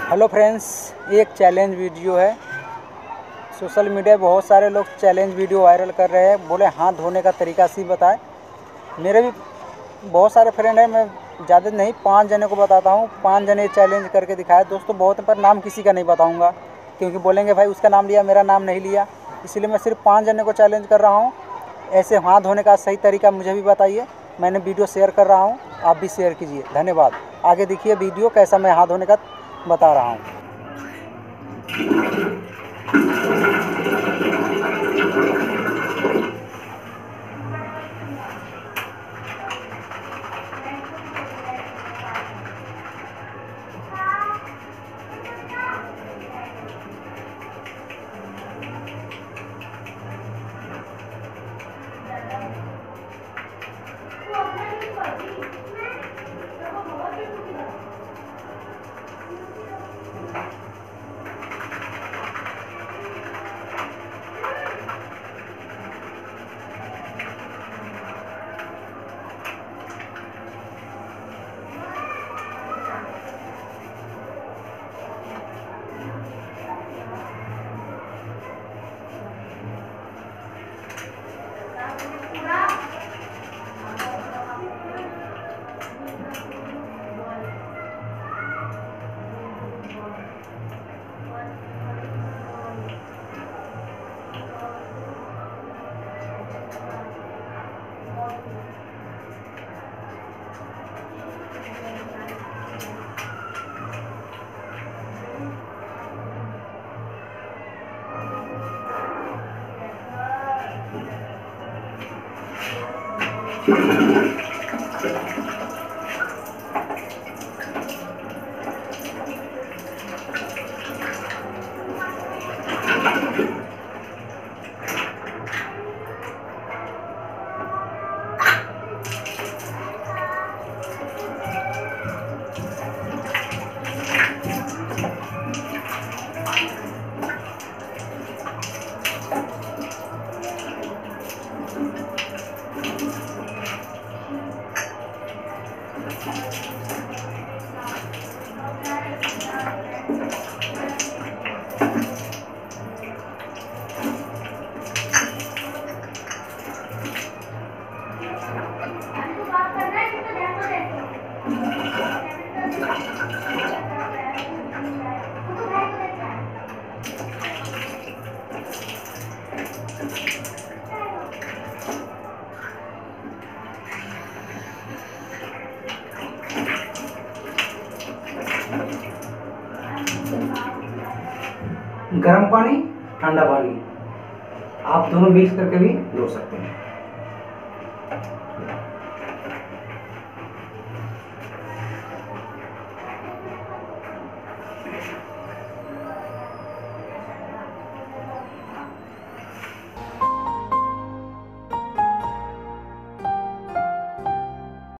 Hello friends, ये एक challenge video है। सोशल मीडिया पे बहुत सारे लोग चैलेंज वीडियो वायरल कर रहे हैं, बोले हाथ धोने का तरीका सी बताए। मेरे भी बहुत सारे फ्रेंड हैं, मैं ज़्यादा नहीं 5 जने को बताता हूँ। 5 जने चैलेंज करके दिखाया दोस्तों, बहुत, पर नाम किसी का नहीं बताऊँगा क्योंकि बोलेंगे भाई उसका नाम लिया, मेरा नाम नहीं लिया। इसलिए मैं सिर्फ 5 जने को चैलेंज कर रहा हूँ। ऐसे हाथ धोने का सही तरीका मुझे भी बताइए। मैंने वीडियो शेयर कर रहा हूँ, आप भी शेयर कीजिए। धन्यवाद। आगे देखिए वीडियो कैसा मैं हाथ धोने का बता रहा हूँ। गर्म पानी, ठंडा पानी, आप दोनों मिक्स करके भी धो सकते हैं।